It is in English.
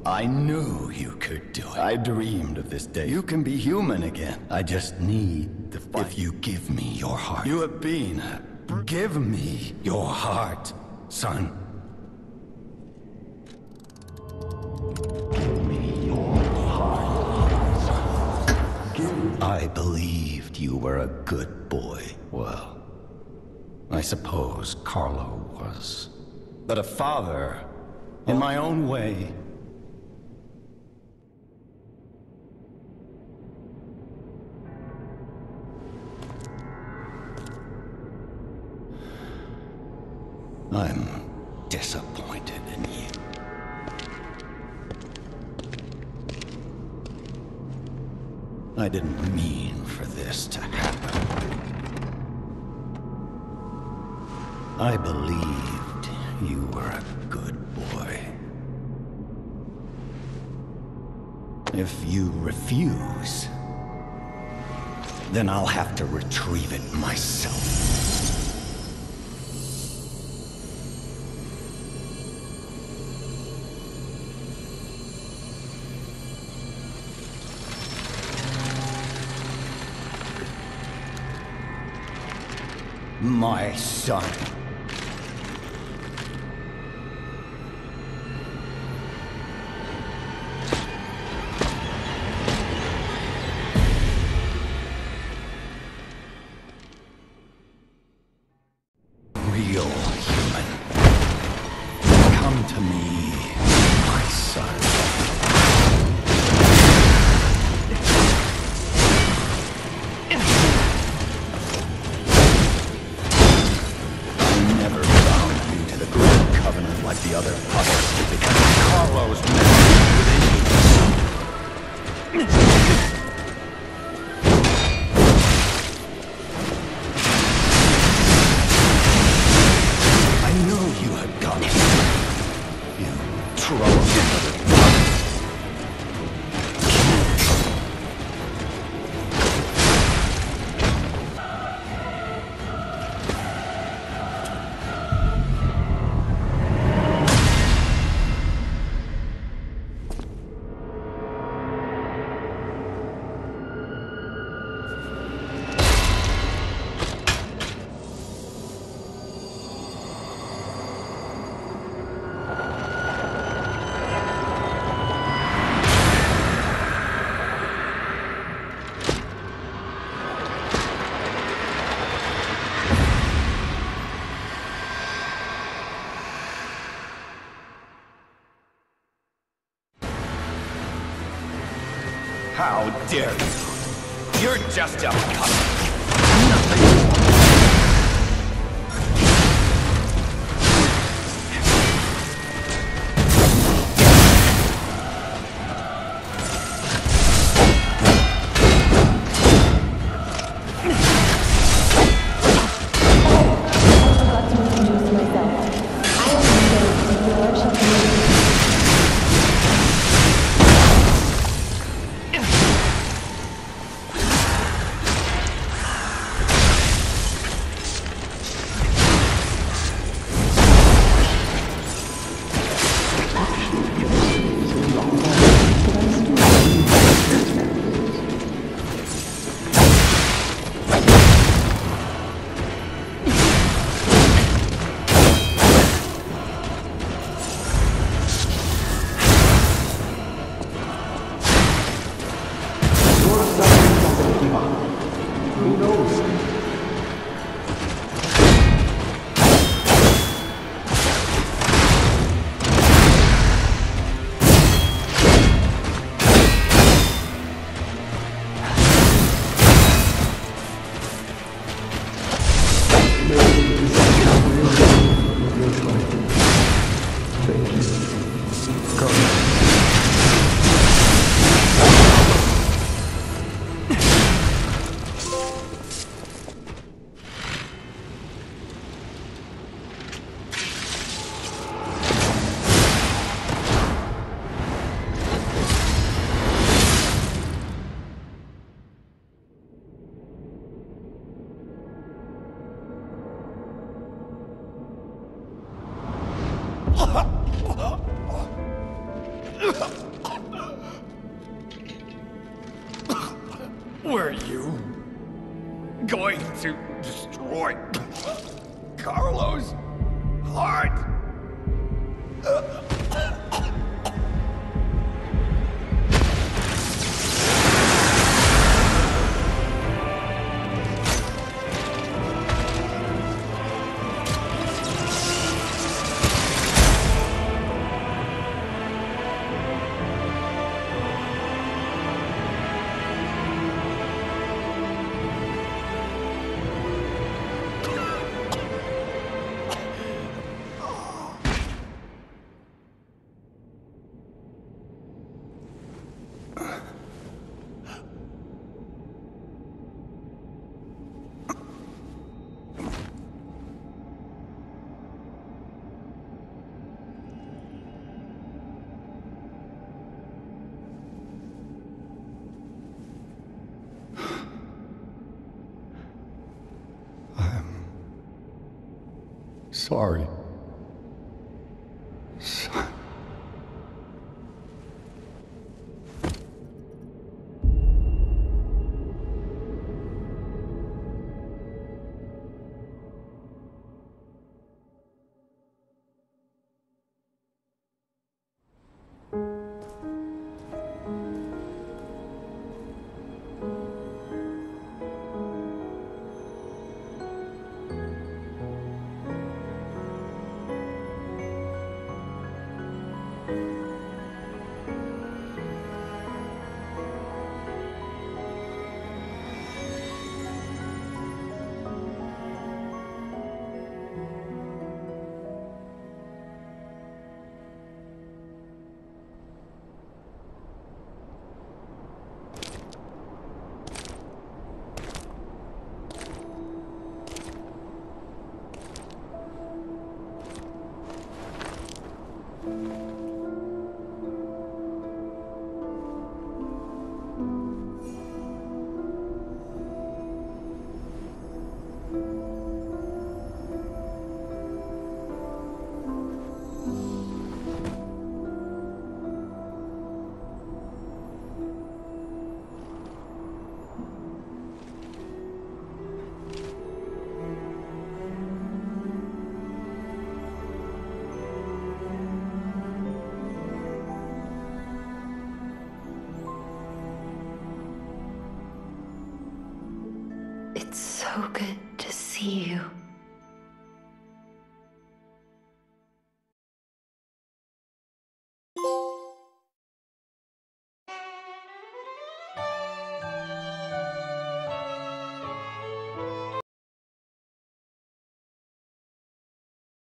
I knew you could do it. I dreamed of this day. You can be human again. I just need the fight. If you give me your heart. You have been. Give me your heart, son. Give me your heart, son. I believed you were a good boy. Well, I suppose Carlo was. But a father, in my own way. I'm disappointed in you. I didn't mean for this to happen. I believed you were a good boy. If you refuse, then I'll have to retrieve it myself. My son. Real human. Come to me, my son. Like the other puppets, because Carlo's memory within you. I know you had got it. You trouble. How dare you? You're just a puppet. Nothing more. Were you going to destroy Carlo's heart? Sorry. It's so good to see you.